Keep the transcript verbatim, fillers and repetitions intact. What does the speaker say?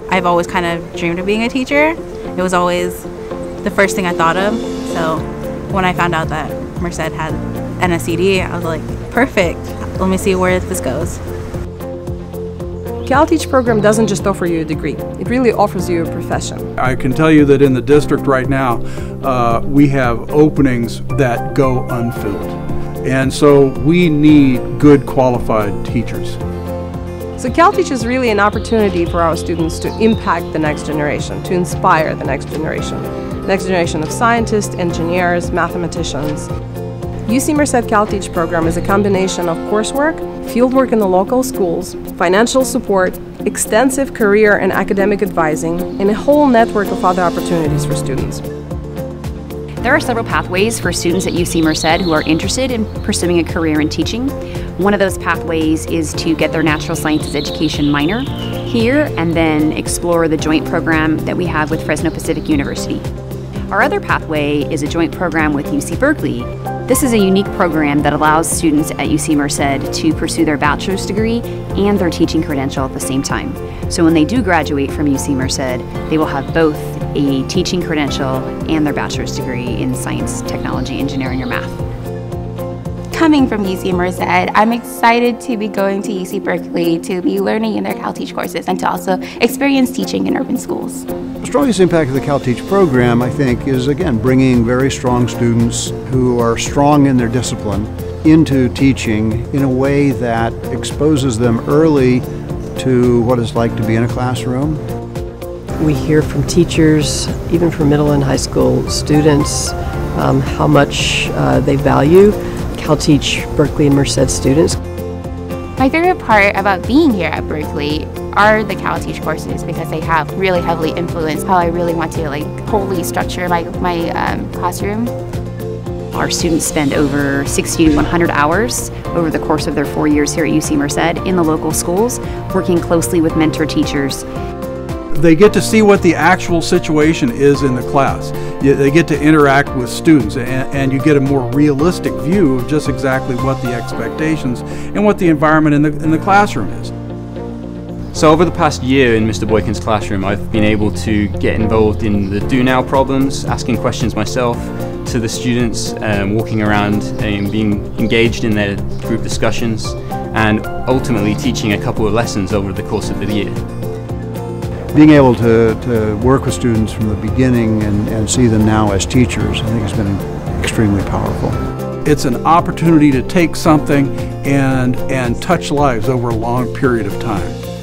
I've always kind of dreamed of being a teacher. It was always the first thing I thought of. So when I found out that Merced had N S C D, I was like, perfect. Let me see where this goes. CalTeach program doesn't just offer you a degree, it really offers you a profession. I can tell you that in the district right now, uh, we have openings that go unfilled. And so we need good qualified teachers. So CalTeach is really an opportunity for our students to impact the next generation, to inspire the next generation. The next generation of scientists, engineers, mathematicians. U C Merced CalTeach program is a combination of coursework, fieldwork in the local schools, financial support, extensive career and academic advising, and a whole network of other opportunities for students. There are several pathways for students at U C Merced who are interested in pursuing a career in teaching. One of those pathways is to get their natural sciences education minor here and then explore the joint program that we have with Fresno Pacific University. Our other pathway is a joint program with U C Berkeley. This is a unique program that allows students at U C Merced to pursue their bachelor's degree and their teaching credential at the same time. So when they do graduate from U C Merced, they will have both a teaching credential and their bachelor's degree in science, technology, engineering, or math. Coming from U C Merced, I'm excited to be going to U C Berkeley to be learning in their CalTeach courses and to also experience teaching in urban schools. The strongest impact of the CalTeach program, I think, is again bringing very strong students who are strong in their discipline into teaching in a way that exposes them early to what it's like to be in a classroom. We hear from teachers, even from middle and high school students, um, how much uh, they value CalTeach Berkeley and Merced students. My favorite part about being here at Berkeley are the CalTeach courses because they have really heavily influenced how I really want to like wholly structure my, my um, classroom. Our students spend over sixty to one hundred hours over the course of their four years here at U C Merced in the local schools, working closely with mentor teachers. They get to see what the actual situation is in the class. They get to interact with students, and, and you get a more realistic view of just exactly what the expectations and what the environment in the, in the classroom is. So over the past year in Mister Boykin's classroom, I've been able to get involved in the do now problems, asking questions myself to the students, um, walking around and being engaged in their group discussions, and ultimately teaching a couple of lessons over the course of the year. Being able to, to work with students from the beginning and, and see them now as teachers, I think has been extremely powerful. It's an opportunity to take something and, and touch lives over a long period of time.